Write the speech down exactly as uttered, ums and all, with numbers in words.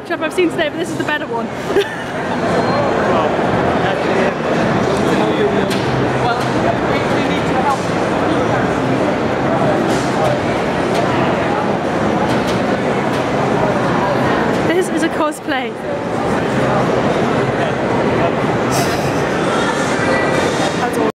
matchup I've seen today, but this is the better one. Well, we, we need to help. This is a cosplay